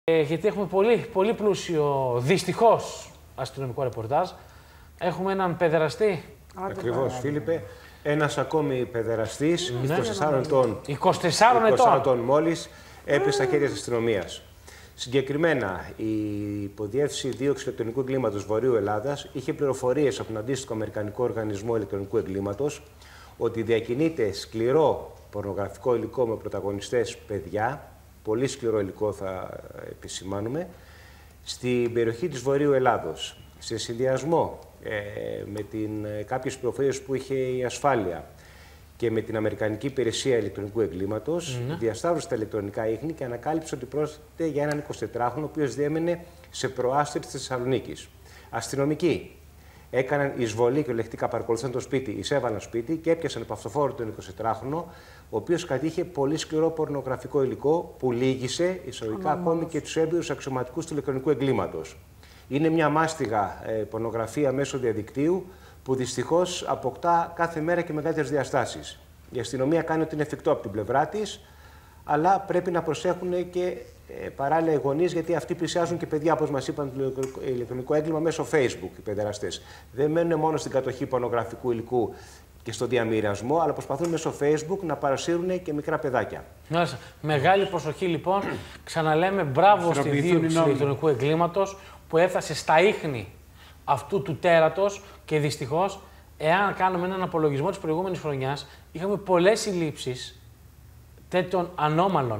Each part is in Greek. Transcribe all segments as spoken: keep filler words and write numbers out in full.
Ε, γιατί έχουμε πολύ, πολύ πλούσιο, δυστυχώς, αστυνομικό ρεπορτάζ. Έχουμε έναν παιδεραστή. Ακριβώς, Φίλιππε. Ένας ακόμη παιδεραστής, Ναι. είκοσι τεσσάρων ετών, είκοσι τεσσάρων ετών μόλις, έπεσε στα χέρια της αστυνομίας. Συγκεκριμένα, η Υποδιεύθυνση Δίωξης Ηλεκτρονικού Εγκλήματος Βορείου Ελλάδας είχε πληροφορίες από τον αντίστοιχο Αμερικανικό Οργανισμό Ηλεκτρονικού Εγκλήματος ότι διακινείται σκληρό πορνογραφικό υλικό με πρωταγωνιστές παιδιά, πολύ σκληρό υλικό θα επισημάνουμε, στην περιοχή της Βορείου Ελλάδος. Σε συνδυασμό ε, με την, ε, κάποιες πληροφορίες που είχε η ασφάλεια και με την Αμερικανική Υπηρεσία Ηλεκτρονικού Εγκλήματος, mm-hmm. διασταύρωσε τα ηλεκτρονικά ίχνη και ανακάλυψε ότι πρόκειται για έναν εικοσιτετράχρονο, ο οποίος διέμενε σε προάστρες της Θεσσαλονίκης. Αστυνομικοί έκαναν εισβολή και ολεκτικά παρακολουθούν το σπίτι, εισέβαλαν στο σπίτι και έπιασαν από αυτοφόρο τον εικοσιτετράχρονο, ο οποίος κατήχε πολύ σκληρό πορνογραφικό υλικό που λύγησε εισαγωγικά ακόμη και τους έμπειρους αξιωματικούς του ηλεκτρονικού εγκλήματος. Είναι μια μάστιγα ε, πορνογραφία μέσω διαδικτύου που δυστυχώς αποκτά κάθε μέρα και μεγαλύτερες διαστάσεις. Η αστυνομία κάνει ό,τι είναι εφικτό από την πλευρά της, αλλά πρέπει να προσέχουν και ε, παράλληλα οι γονείς, γιατί αυτοί πλησιάζουν και παιδιά, όπως μας είπαν, το ηλεκτρονικό έγκλημα μέσω Facebook, οι παιδεραστές. Δεν μένουν μόνο στην κατοχή πορνογραφικού υλικού και στο διαμοιρασμό, αλλά προσπαθούν μέσω Facebook να παρασύρουν και μικρά παιδάκια. Μάλιστα. Μεγάλη προσοχή λοιπόν. Ξαναλέμε μπράβο στη δίωξη του ηλεκτρονικού εγκλήματος που έφτασε στα ίχνη αυτού του τέρατος και δυστυχώς, εάν κάνουμε έναν απολογισμό της προηγούμενης χρονιάς, είχαμε πολλές συλλήψεις τέτοιων ανώμαλων.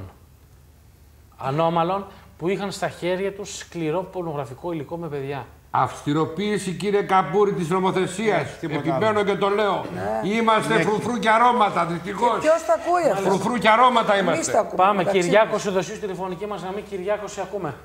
Ανώμαλων που είχαν στα χέρια τους σκληρό πορνογραφικό υλικό με παιδιά. Αυστηροποίηση, κύριε Καμπούρη, της νομοθεσίας. Ναι, επιμένω και το λέω. Ναι. Είμαστε ναι. φρουφρού και αρώματα, δυστυχώς. Ποιος τα ακούει αυτό? Φρουφρού και αρώματα είμαστε. Πάμε, Κυριάκο, σου δοσίου τηλεφωνική μας γραμμή. Κυριάκο, σε ακούμε.